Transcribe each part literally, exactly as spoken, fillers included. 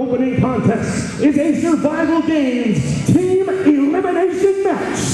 opening contest is a Survival Games Team Elimination Match.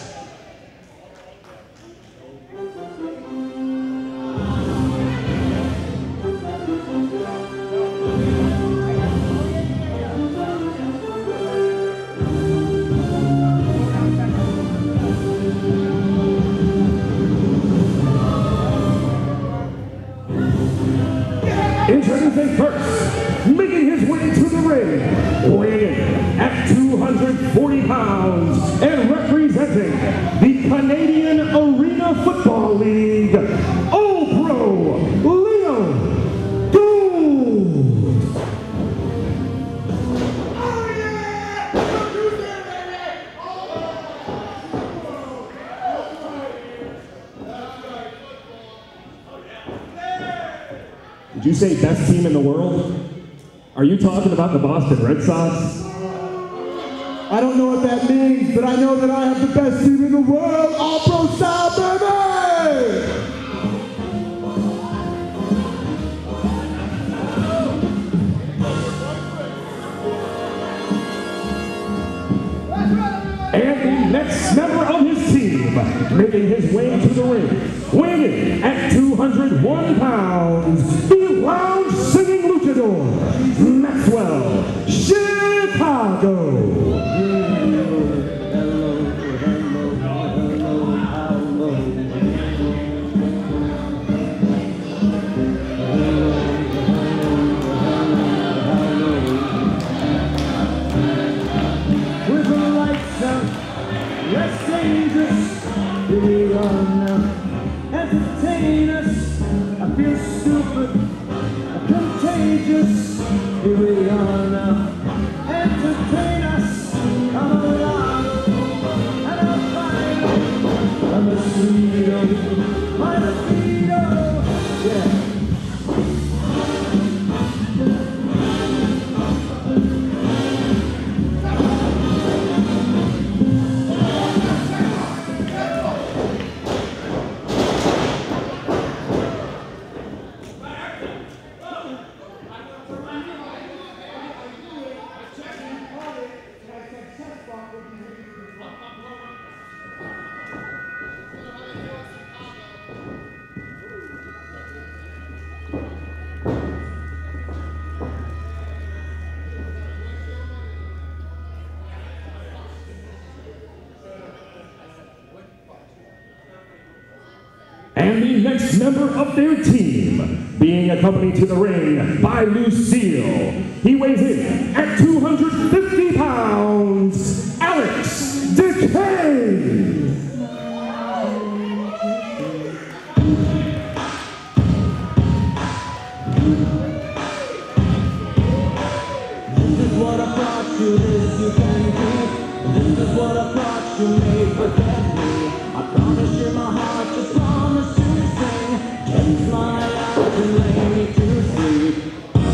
Introducing first, making his way to the ring, weighing in at two hundred forty pounds and representing the Canadian Arena Football League, All-Pro Leo Gould. Oh yeah! Did you say best team in the world? Are you talking about the Boston Red Sox? I don't know what that means, but I know that I have the best team in the world, All-Pro style, baby! And the next member of his team, making his way to the ring, weighing at two hundred one pounds, the lounge singing luchador, Maxwell Chicago. With the lights out, let's dangerous, here we are now. Entertain us, I feel stupid, contagious, here we are now. Entertain us, I'm alive, and I'm fine. I'm a sweeto, I'm a sweeto, yeah. And the next member of their team, being accompanied to the ring by Lucille. He weighs in at two hundred fifty pounds, Alex Decay. This is what I brought you, this you can keep. This is what I brought you, made forget me. I promise you my heart, just promise to sing. Close my eyes and lay me to sleep.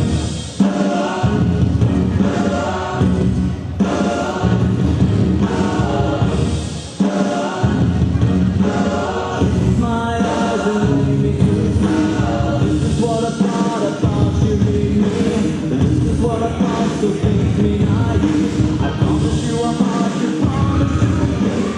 Close my eyes and lay me to sleep. This is what I thought, I thought you need me. This is what I thought, so think me naive. I promise you I'm hard, you promise to me.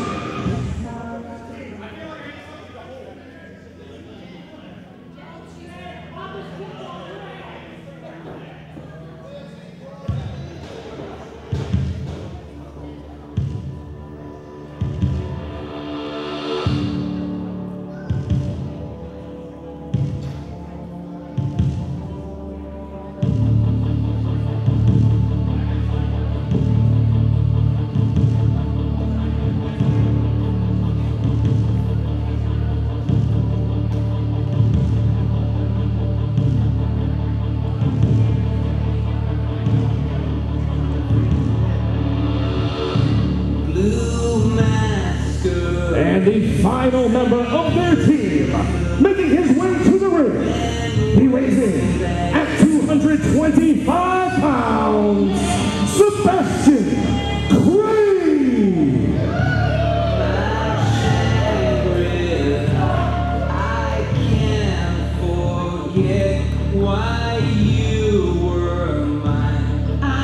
And the final member of their team, making his way to the ring, he weighs in at two hundred twenty-five pounds, Sebastian Cruz. I can't forget why you were mine. I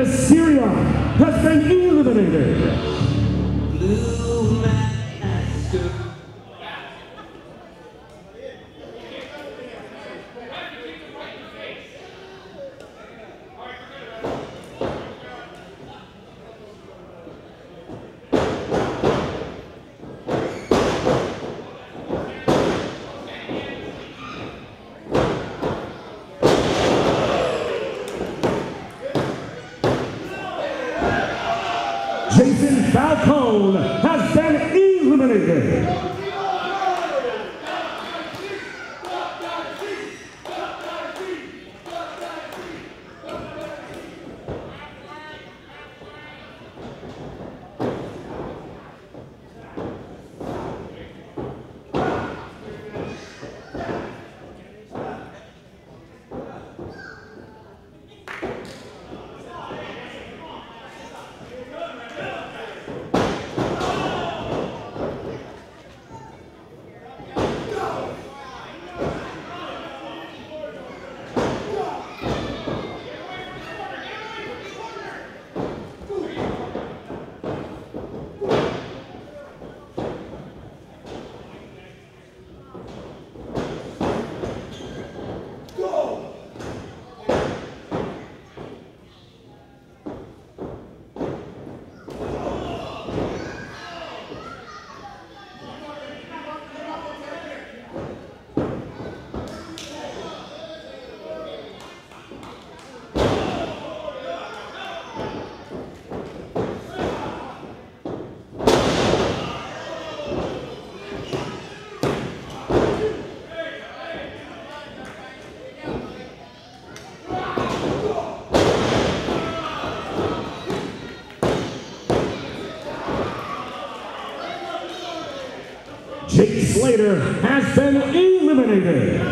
Syria has been eliminated. Blue Master. Falcone has been eliminated. Slater has been eliminated.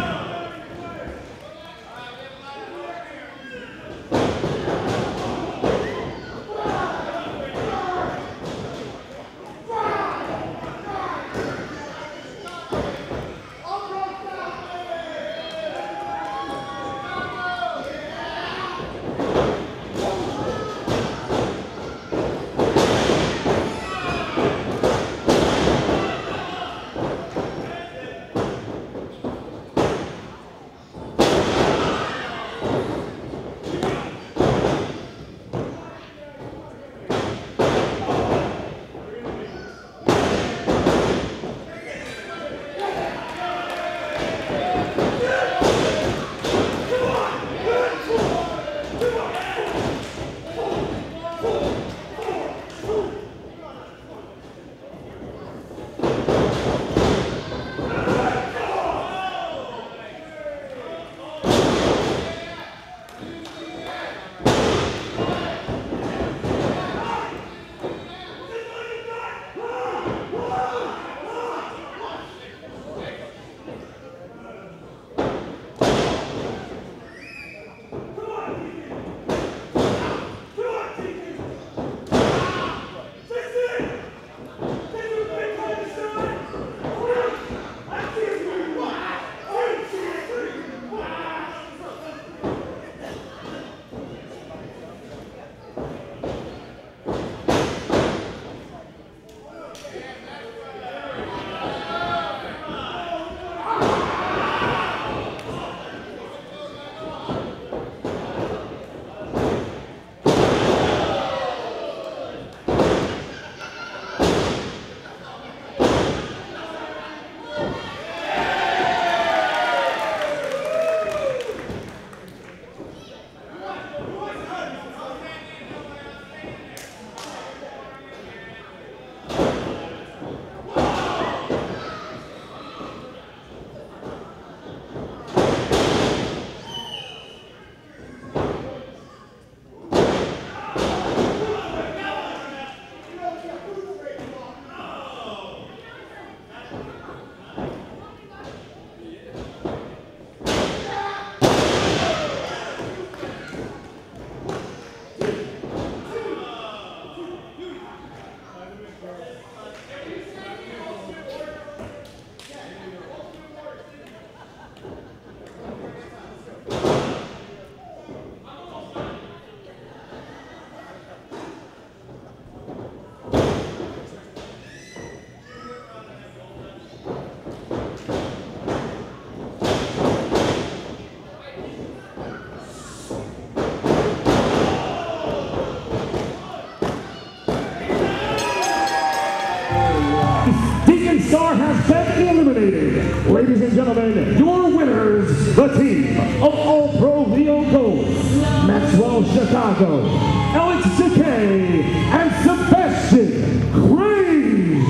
gentlemen, your winners, the team of All-Pro Leo Gold, Maxwell Chicago, Alex Decay, and Sebastian Cruz.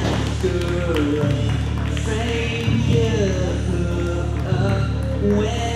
When